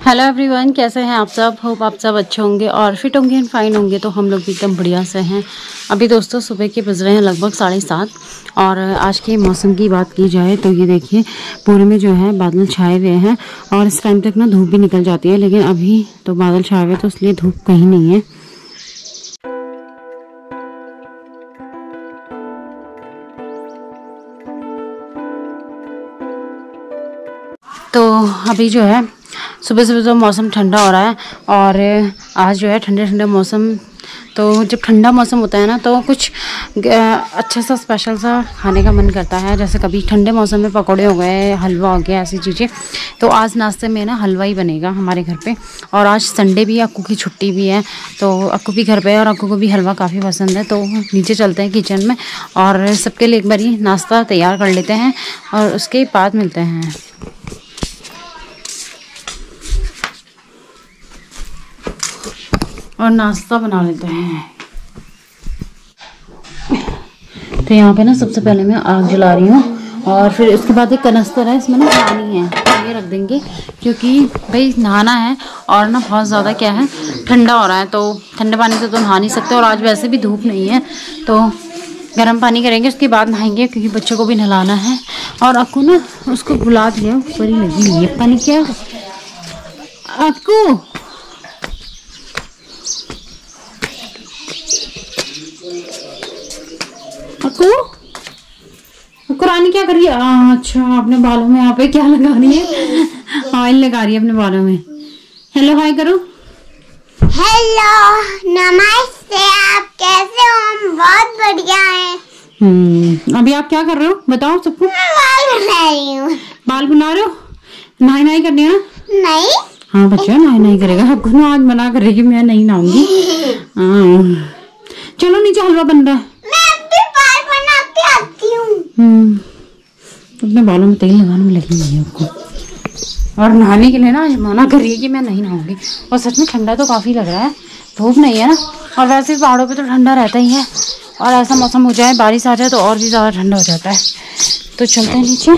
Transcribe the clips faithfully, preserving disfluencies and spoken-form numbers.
Hello everyone, कैसे हैं आप सब। होप आप सब अच्छे होंगे और फिट होंगे एंड फाइन होंगे। तो हम लोग भी एकदम बढ़िया से हैं। अभी दोस्तों सुबह के बज रहे हैं लगभग साढ़े सात। और आज के मौसम की बात की जाए तो ये देखिए पूरे में जो है बादल छाए हुए हैं और इस टाइम तक ना धूप भी निकल जाती है, लेकिन अभी तो बादल छाए हुए तो इसलिए धूप कहीं नहीं है। तो अभी जो है सुबह सुबह तो मौसम ठंडा हो रहा है और आज जो है ठंडे ठंडे मौसम। तो जब ठंडा मौसम होता है ना तो कुछ अच्छा सा स्पेशल सा खाने का मन करता है। जैसे कभी ठंडे मौसम में पकौड़े हो गए, हलवा हो गया, ऐसी चीज़ें। तो आज नाश्ते में ना हलवा ही बनेगा हमारे घर पे। और आज संडे भी है, अक्कू की छुट्टी भी है, तो अक्कू भी घर पे है और अक्कू को भी हलवा काफ़ी पसंद है। तो नीचे चलते हैं किचन में और सबके लिए एक बार ही नाश्ता तैयार कर लेते हैं और उसके बाद मिलते हैं। और नाश्ता बना लेते हैं। तो यहाँ पे ना सबसे पहले मैं आग जला रही हूँ और फिर उसके बाद एक कनस्तर है, इसमें ना पानी है, तो ये रख देंगे क्योंकि भाई नहाना है। और ना बहुत ज़्यादा क्या है ठंडा हो रहा है, तो ठंडे पानी से तो नहा नहीं सकते और आज वैसे भी धूप नहीं है, तो गर्म पानी करेंगे उसके बाद नहाएंगे क्योंकि बच्चों को भी नहलाना है। और अक्कू ना उसको बुला दिया, ऊपर ही लगी हुई है, पानी क्या अक्कू। अक्कू अक्कू रानी क्या कर रही है? आ, अच्छा अपने बालों में यहाँ पे क्या लगा रही है? ऑयल लगा रही है अपने बालों में। हेलो हाय करो। हेलो नमस्ते, आप कैसे हो? हम बहुत बढ़िया हैं। हम्म अभी आप क्या कर रहे हो बताओ सबको। बाल बना रही हूँ। बाल बना रहे हो? नहाई नहाई करनी है ना? नहीं। हाँ बच्चा नहाई नहाई करेगा। आपको ना आज मना करेगी मैं नहीं नहाऊंगी। चलो नीचे हलवा बन रहा है। हम्म अपने बालों में तेल लगाने में लगी हुई है आपको। और नहाने के लिए ना आज मना कर रही है कि मैं नहीं नहाऊंगी। और सच में ठंडा तो काफ़ी लग रहा है, धूप नहीं है ना, और वैसे भी पहाड़ों पे तो ठंडा रहता ही है। और ऐसा मौसम हो जाए, बारिश आ जाए तो और भी ज़्यादा ठंडा हो जाता है। तो चलते हैं नीचे।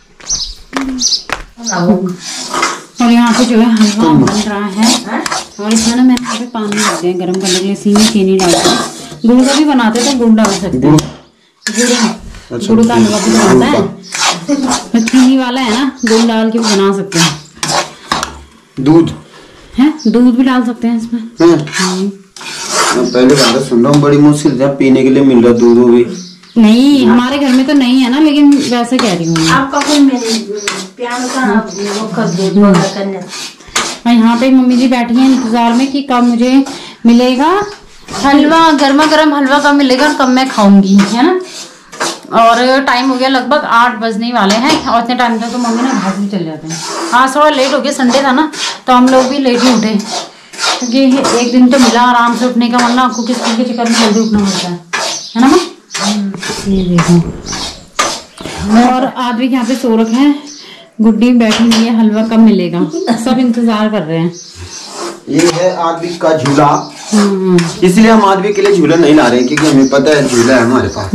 और यहाँ पे जो है हलवा बन रहा है और इसमें ना मैंने यहाँ पे पानी डाल दिया गर्म करने के लिए। सीनी चीनी डालते हैं, गुड़ का भी बनाते तो गुड़ डाल सकते हैं। गुड़ अच्छा, गुड़ का हलवा भी बनता है, चीनी वाला है ना, गुड़ डाल के भी बना सकते हैं। दूध है, दूध भी डाल सकते हैं इसमें। मैं पहले बार सुन रहा हूँ, बड़ी मुश्किल से पीने के लिए मिल रहा दूध भी। नहीं हमारे घर में तो नहीं है ना, लेकिन वैसे कह रही हूँ आपका कोई मेरे प्यार का वो कर दे। यहाँ पे मम्मी जी बैठी हैं इंतजार में कि कब मुझे मिलेगा हलवा, गर्मा गर्म हलवा कब मिलेगा और कब मैं खाऊंगी, है ना। और टाइम हो गया लगभग आठ बजने वाले हैं और इतने टाइम तक तो मम्मी ना घर भी चले जाते हैं। हाँ थोड़ा लेट हो गया, संडे था ना तो हम लोग भी लेट ही उठे क्योंकि एक दिन तो मिला आराम से उठने का, वरना आपको किस स्कूल के चक्कर में जल्दी उठना पड़ता है, है ना माँ। ये देखो और आदमी यहाँ पे सो रखे हैं, गुड्डी बैठी हुई है, हलवा कब मिलेगा सब इंतजार कर रहे हैं। ये है आदमी का झूला, इसलिए हम आदमी के लिए झूला नहीं ला रहे क्योंकि हमें पता है झूला है हमारे पास।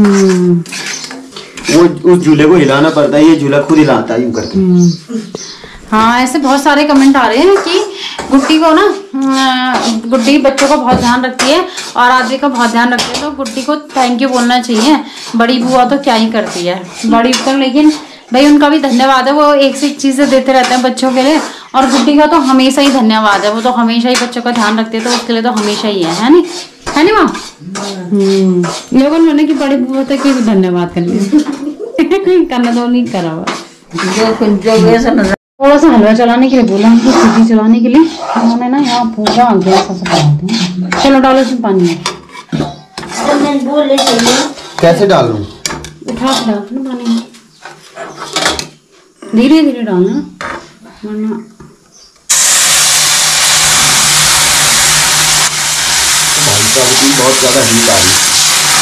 वो उस झूले को हिलाना पड़ता है, ये झूला खुद हिलाता है यूं करके। हाँ ऐसे बहुत सारे कमेंट आ रहे हैं कि गुड्डी को ना, गुड्डी बच्चों का बहुत ध्यान रखती है और आदमी का बहुत ध्यान रखती है, तो गुड्डी को थैंक यू बोलना चाहिए। बड़ी बुआ तो क्या ही करती है बड़ी तो, लेकिन भाई उनका भी धन्यवाद है, वो एक से एक चीजें देते रहते हैं बच्चों के लिए। और गुड्डी का तो हमेशा ही धन्यवाद है, वो तो हमेशा ही बच्चों का ध्यान रखते हैं, तो उसके लिए तो हमेशा ही है, है नी है नी माँ। हम्म लोगों ने कि बड़ी बुआ तक कि धन्यवाद करने करना तो नहीं करा हुआ। थोड़ा सा हलवा चलाने के लिए बोला हमको, सीधी चलाने के लिए उन्होंने ना यहाँ पूरा गैस ऐसा बनाते हैं। चलो डालो इसमें पानी। कैसे डालूं? उठा के डाल ना पानी में, धीरे धीरे डालना वरना बहुत ज्यादा हीट आ रही है।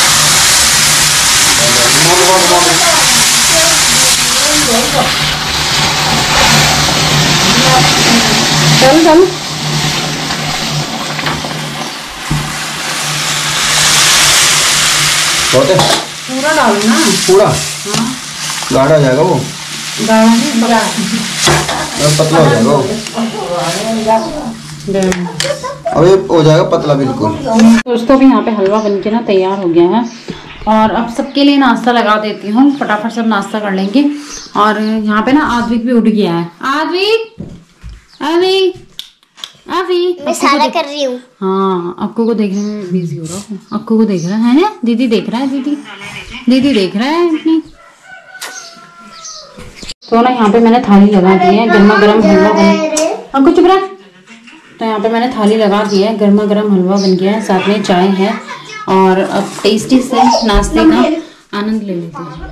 चलो चलो पूरा डालो ना, पूरा हाँ गाढ़ा जाएगा वो। पतला हो जाएगा, अभी हो जाएगा पतला बिल्कुल। दोस्तों भी यहाँ पे हलवा बनके ना तैयार हो गया है और अब सबके लिए नाश्ता लगा देती हूँ, फटाफट सब नाश्ता कर लेंगे। और यहाँ पे ना आद्विक भी उठ गया है। आद्विक, आद्विक, आद्विक, मैं सारा कर रही हूँ। हाँ, अक्कू को देखने में बिजी हो रहा हूँ। अक्कू को देख रहा है ना, दीदी देख रहा है, दीदी दीदी देख रहा है अपनी। तो ना यहाँ पे मैंने थाली लगा दी है, गर्मा गर्म हलवा बन। अक्कू चुप रहा। तो यहाँ पे मैंने थाली लगा दी है, गर्मा गर्म हलवा बन गया है, साथ में चाय है और अब टेस्टी से नाश्ते का आनंद ले लेते हैं।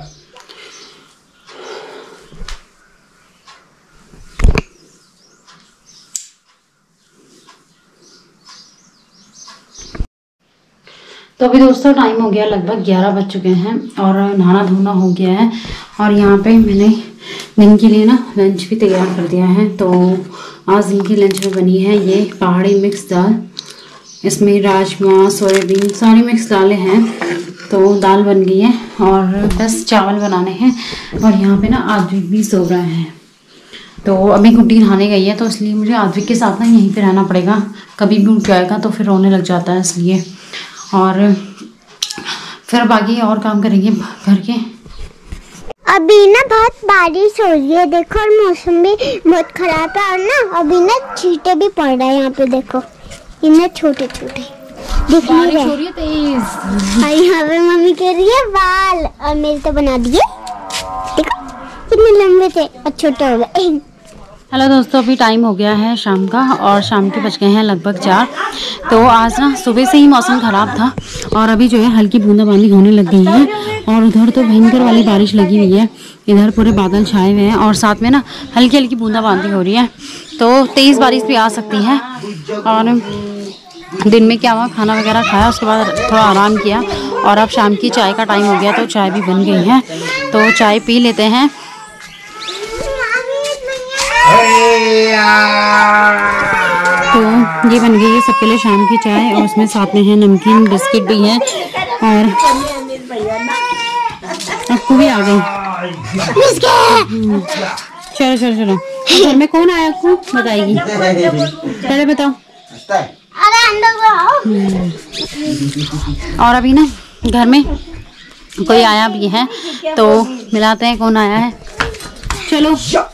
तो अभी दोस्तों टाइम हो गया लगभग ग्यारह बज चुके हैं और नहाना धोना हो गया है। और यहाँ पे मैंने दिन के लिए ना लंच भी तैयार कर दिया है। तो आज दिन की लंच में बनी है ये पहाड़ी मिक्स दाल, इसमें राजमा सोयाबीन सारी मिक्स दालें हैं। तो दाल बन गई है और बस चावल बनाने हैं। और यहाँ पे ना आद्विक भी सो रहा है। तो अभी गुड्डी नहाने गई है तो इसलिए मुझे आद्विक के साथ ना यहीं पे रहना पड़ेगा, कभी भी उठ जाएगा तो फिर रोने लग जाता है इसलिए। और फिर बाकी और काम करेंगे घर के। अभी ना बहुत बारिश हो रही है देखो, और मौसम भी बहुत खराब है। और ना अभी ना छींटे भी पड़ रहे हैं यहाँ पे देखो, इन्हें छोटे छोटे दिख नहीं रहे। हो रही है तेज। और यहाँ पे मम्मी कह रही है बाल, और मेरे तो बना दिए देखो कितने लंबे थे और छोटे हो गए। हेलो दोस्तों, अभी टाइम हो गया है शाम का और शाम के बज गए हैं लगभग चार। तो आज ना सुबह से ही मौसम ख़राब था और अभी जो है हल्की बूंदाबांदी होने लग गई है। और उधर तो भयंकर वाली बारिश लगी हुई है, इधर पूरे बादल छाए हुए हैं और साथ में ना हल्की हल्की बूंदाबांदी हो रही है। तो तेज़ बारिश भी आ सकती है। और दिन में क्या हुआ, खाना वगैरह खाया, उसके बाद थोड़ा आराम किया और अब शाम की चाय का टाइम हो गया तो चाय भी बन गई है। तो चाय पी लेते हैं। तो ये बन गई है सबके लिए शाम की चाय और उसमें साथ में है नमकीन बिस्किट भी है। और अक्कू भी आ गई। चलो चलो चलो, घर में कौन आया अक्कू बताएगी, पहले बताओ। और अभी ना घर में कोई आया भी है तो मिलाते हैं कौन आया है। चलो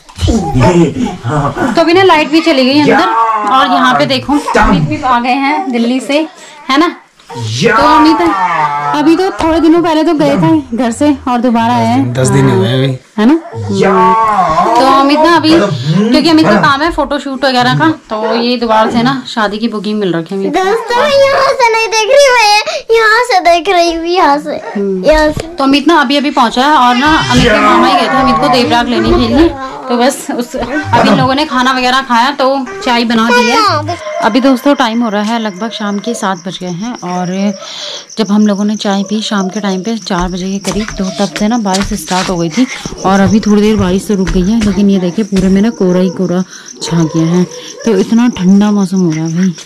तो अभी ना लाइट भी चली गई अंदर और यहाँ पे देखो अमित भी आ गए हैं दिल्ली से, है ना। तो अमित अभी तो थोड़े दिनों पहले तो गए थे घर से और दोबारा आए हैं, दस दिन हुए अभी, है ना। तो अमित ना अभी क्योंकि अमित का काम है फोटो शूट वगैरह का, तो ये दोबारा से ना शादी की बुकिंग मिल रखी है। दोस्तों यहाँ से नहीं देख रही मैं, यहाँ से देख रही हूँ, यहाँ से यहाँ से। तो अमित ना अभी अभी पहुंचा है और ना अमित के मामा ही गए थे अमित को देवराग लेने के लिए। तो बस उस अभी इन लोगों ने खाना वगैरह खाया तो चाय बना दी है। अभी दोस्तों टाइम हो रहा है लगभग शाम के सात बज गए हैं और जब हम लोगों ने चाय पी शाम के टाइम पे चार बजे के करीब, तो तब से ना बारिश स्टार्ट हो गई थी और अभी थोड़ी देर बारिश तो रुक गई है। लेकिन ये देखिए पूरे में ना कोहरा ही कोहरा छा गया है, तो इतना ठंडा मौसम हो रहा है भाई।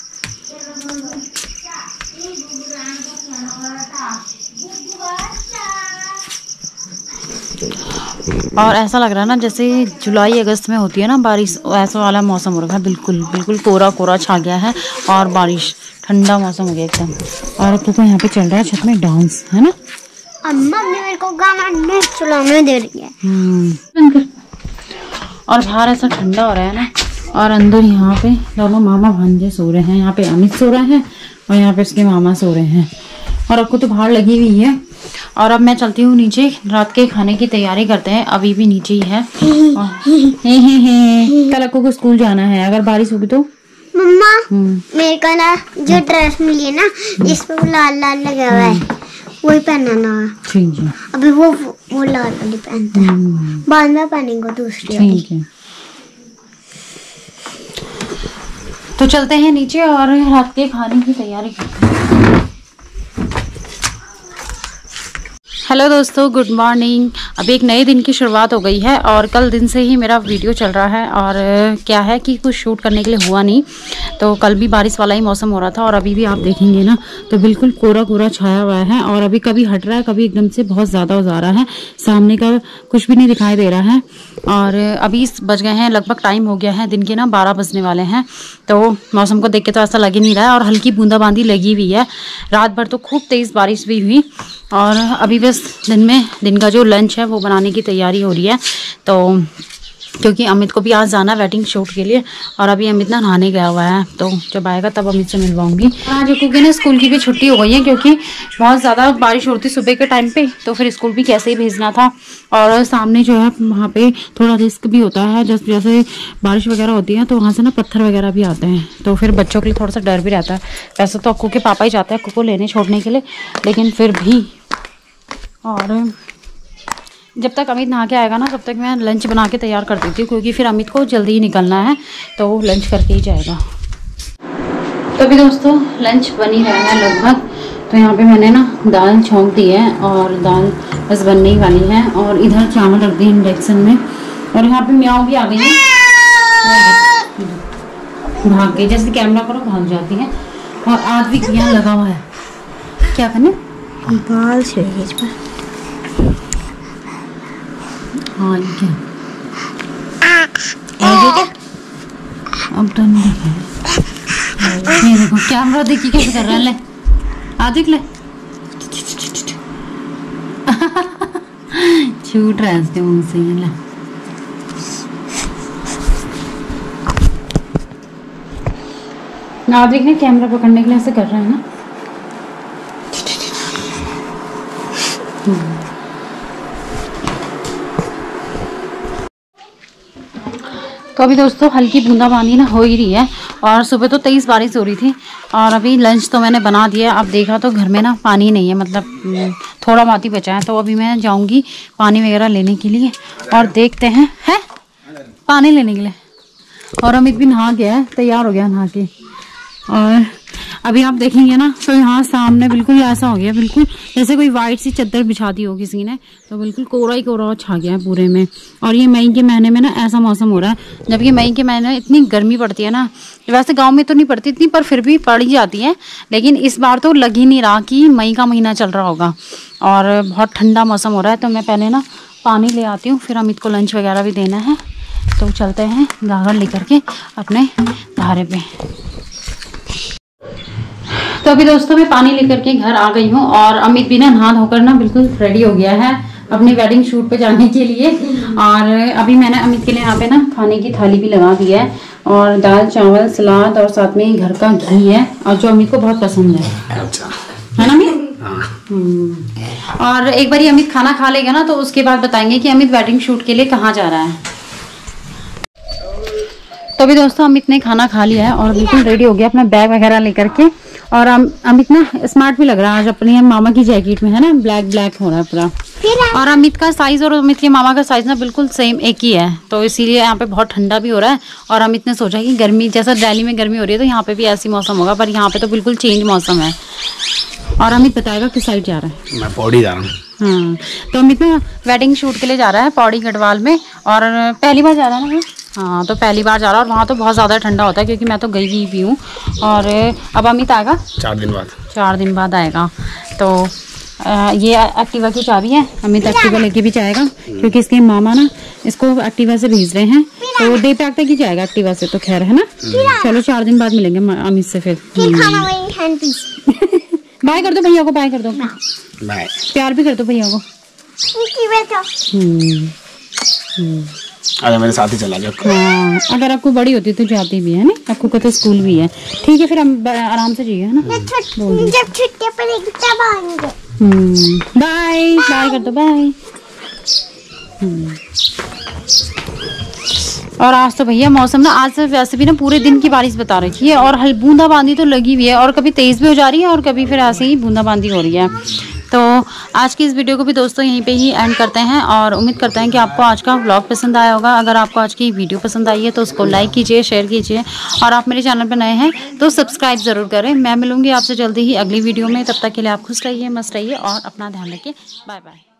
और ऐसा लग रहा है ना जैसे जुलाई अगस्त में होती है ना बारिश, ऐसा वाला मौसम हो रखा है। बिल्कुल बिल्कुल कोहरा कोहरा छा गया है और बारिश, ठंडा मौसम हो गया एकदम। और अब तो यहाँ पे चल रहा है छत में डांस, है ना। अम्मा भी मेरे को गाना नहीं सुनाने दे रही है। हम्म और बाहर ऐसा ठंडा हो रहा है ना, और अंदर यहाँ पे दोनों मामा भांजे सो रहे हैं। यहाँ पे अमित सो रहा है और यहाँ पे उसके मामा सो रहे हैं और आपको तो बाहर लगी हुई है। और अब मैं चलती हूँ नीचे, रात के खाने की तैयारी करते हैं। अभी भी नीचे ही है। हे हे हे कल अक्कू को स्कूल जाना है, अगर बारिश होगी तो। मम्मा मेरे को ना जो ड्रेस मिली है ना जिसपे वो लाल लाल लगा हुआ है वही पहनाना है। ठीक है, अभी वो वो लाल वाली पहनता है, बाद में पहनेंगे दूसरी। ठीक है, तो चलते हैं नीचे और रात के खाने की तैयारी करते हैं। हेलो दोस्तों, गुड मॉर्निंग। अभी एक नए दिन की शुरुआत हो गई है और कल दिन से ही मेरा वीडियो चल रहा है। और क्या है कि कुछ शूट करने के लिए हुआ नहीं, तो कल भी बारिश वाला ही मौसम हो रहा था और अभी भी आप देखेंगे ना तो बिल्कुल कोरा कोरा छाया हुआ है। और अभी कभी हट रहा है, कभी एकदम से बहुत ज़्यादा हो जा रहा है, सामने का कुछ भी नहीं दिखाई दे रहा है। और अभी बज गए हैं लगभग, टाइम हो गया है दिन के ना बारह बजने वाले हैं। तो मौसम को देख के तो ऐसा लग ही नहीं रहा है और हल्की बूंदाबांदी लगी हुई है। रात भर तो खूब तेज़ बारिश भी हुई और अभी बस दिन में दिन का जो लंच है वो बनाने की तैयारी हो रही है। तो क्योंकि अमित को भी आज जाना वेडिंग शूट के लिए और अभी अमित ना नहाने गया हुआ है, तो जब आएगा तब अमित से मिलवाऊंगी। आज क्योंकि ना स्कूल की भी छुट्टी हो गई है क्योंकि बहुत ज़्यादा बारिश होती सुबह के टाइम पे, तो फिर स्कूल भी कैसे ही भेजना था। और सामने जो है वहाँ पे थोड़ा रिस्क भी होता है, जैसे जैसे बारिश वगैरह होती है तो वहाँ से ना पत्थर वगैरह भी आते हैं, तो फिर बच्चों के लिए थोड़ा सा डर भी रहता है। वैसे तो अक्कू के पापा ही जाते हैं अक्कू को लेने छोड़ने के लिए, लेकिन फिर भी। और जब तक अमित नहा के आएगा ना तब तक मैं लंच बना के तैयार कर देती हूँ, क्योंकि फिर अमित को जल्दी ही निकलना है तो वो लंच करके ही जाएगा। तो अभी दोस्तों लंच बन ही रहा है लगभग। तो यहाँ पे मैंने ना दाल छौंक दी है और दाल बस बनने ही वाली है। और इधर चावल रख दिए इंडक्शन में और यहाँ पे म्याऊं भी आ गई है, भाग गई, जैसे कैमरा करो भाग जाती है। और आज भी यहाँ लगा हुआ है, क्या करने बाल चाहिए इस पर। हाँ क्या अब तो नहीं देखे, ये देखो कैमरा देखिए कैसे कर रहा है। ले आ देख ले छूट रहा है इसके मुंह से। ये ले ना देखने कैमरा पकड़ने के लिए ऐसे कर रहा है ना। तो अभी दोस्तों हल्की बूंदाबांदी ना हो ही रही है और सुबह तो तेज़ बारिश हो रही थी। और अभी लंच तो मैंने बना दिया। अब देखा तो घर में ना पानी नहीं है, मतलब थोड़ा बहुत ही बचा है, तो अभी मैं जाऊंगी पानी वगैरह लेने के लिए और देखते हैं है पानी लेने के लिए। और अमित भी नहा गया है, तैयार हो गया नहा के। और अभी आप देखेंगे ना तो यहाँ सामने बिल्कुल ऐसा हो गया, बिल्कुल जैसे कोई वाइट सी चादर बिछा दी हो किसी ने, तो बिल्कुल कोरा ही कोरा छा गया है पूरे में। और ये मई के महीने में ना ऐसा मौसम हो रहा है, जबकि मई के महीने में इतनी गर्मी पड़ती है ना। वैसे गांव में तो नहीं पड़ती इतनी, पर फिर भी पड़ ही जाती है। लेकिन इस बार तो लग ही नहीं रहा कि मई का महीना चल रहा होगा और बहुत ठंडा मौसम हो रहा है। तो मैं पहले ना पानी ले आती हूँ, फिर अमित को लंच वगैरह भी देना है। तो चलते हैं गागर लेकर के अपने धारे पे। तो अभी दोस्तों मैं पानी लेकर के घर आ गई हूँ और अमित भी ना नहा धोकर ना बिल्कुल रेडी हो गया है अपनी वेडिंग शूट पे जाने के लिए। और अभी मैंने अमित के लिए यहाँ पे ना खाने की थाली भी लगा दी है और दाल चावल सलाद और साथ में घर का घी है, और जो अमित को बहुत पसंद है। अच्छा है ना अमित? हाँ। और एक बार अमित खाना खा लेगा ना तो उसके बाद बताएंगे कि अमित वेडिंग शूट के लिए कहाँ जा रहा है। तो अभी दोस्तों अमित ने खाना खा लिया है और बिल्कुल रेडी हो गया अपना बैग वगैरह लेकर के। और अमित ना स्मार्ट भी लग रहा है आज अपनी मामा की जैकेट में, है ना, ब्लैक ब्लैक हो रहा है पूरा। और अमित का साइज और अमित के मामा का साइज ना बिल्कुल सेम एक ही है, तो इसीलिए यहाँ पे बहुत ठंडा भी हो रहा है। और अमित ने सोचा कि गर्मी जैसा दिल्ली में गर्मी हो रही है तो यहाँ पे भी ऐसी मौसम होगा, पर यहाँ पे तो बिल्कुल चेंज मौसम है। और अमित बताएगा किस साइड जा रहा है। मैं पौड़ी जा रहा हूँ। हाँ तो अमित ना वेडिंग शूट के लिए जा रहा है पौड़ी गढ़वाल में, और पहली बार जा रहा है ना। हाँ तो पहली बार जा रहा है और वहाँ तो बहुत ज़्यादा ठंडा होता है, क्योंकि मैं तो गई हुई भी हूँ। और अब अमित आएगा चार दिन बाद चार दिन बाद आएगा। तो आ, ये एक्टिवा की चाबी है, अमित एक्टिवा लेके भी जाएगा क्योंकि इसके मामा ना इसको एक्टिवा से भेज रहे हैं, तो डे पैक तक ही जाएगा एक्टिवा से, तो खैर है ना। चलो चार दिन बाद मिलेंगे अमित से फिर। बाय कर दो भैया को, बाय कर दो, बाय, प्यार भी कर दो भैया को। अरे मेरे साथ ही चला जाओ। हाँ अगर आपको बड़ी होती तो जाती भी है ना, आपको को तो स्कूल भी है। ठीक है फिर हम आराम से जाइए, है ना। जब छुट्टी पड़ेगी तब आएंगे। बाय बाय कर दो, बाय। और आज तो भैया मौसम ना आज से वैसे भी ना पूरे दिन की बारिश बता रखी है और हल बूंदाबांदी तो लगी हुई है, और कभी तेज भी हो जा रही है और कभी फिर ऐसे ही बूंदाबांदी हो रही है। तो आज की इस वीडियो को भी दोस्तों यहीं पे ही एंड करते हैं और उम्मीद करते हैं कि आपको आज का व्लॉग पसंद आया होगा। अगर आपको आज की वीडियो पसंद आई है तो उसको लाइक कीजिए, शेयर कीजिए, और आप मेरे चैनल पर नए हैं तो सब्सक्राइब ज़रूर करें। मैं मिलूंगी आपसे जल्दी ही अगली वीडियो में, तब तक के लिए आप खुश रहिए, मस्त रहिए और अपना ध्यान रखिए। Bye bye.